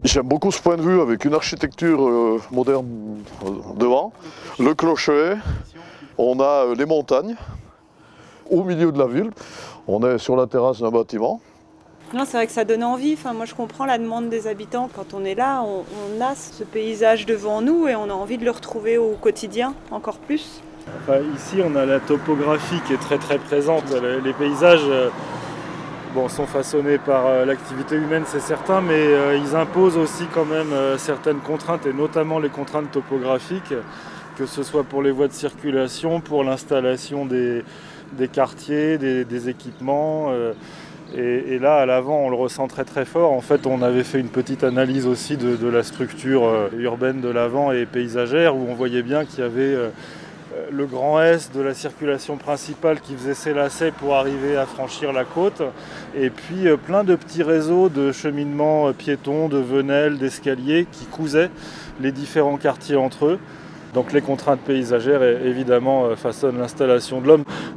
J'aime beaucoup ce point de vue avec une architecture moderne devant, le clocher, on a les montagnes au milieu de la ville, on est sur la terrasse d'un bâtiment. Non, c'est vrai que ça donne envie. Enfin, moi, je comprends la demande des habitants. Quand on est là, on a ce paysage devant nous et on a envie de le retrouver au quotidien encore plus. Enfin, ici, on a la topographie qui est très très présente. Les paysages sont façonnés par l'activité humaine, c'est certain, mais ils imposent aussi quand même certaines contraintes, et notamment les contraintes topographiques, que ce soit pour les voies de circulation, pour l'installation des quartiers, des équipements. Et là, à l'avant, on le ressent très très fort. En fait, on avait fait une petite analyse aussi de la structure urbaine de l'avant et paysagère, où on voyait bien qu'il y avait le grand S de la circulation principale qui faisait ses lacets pour arriver à franchir la côte, et puis plein de petits réseaux de cheminements piétons, de venelles, d'escaliers qui cousaient les différents quartiers entre eux. Donc les contraintes paysagères, évidemment, façonnent l'installation de l'homme.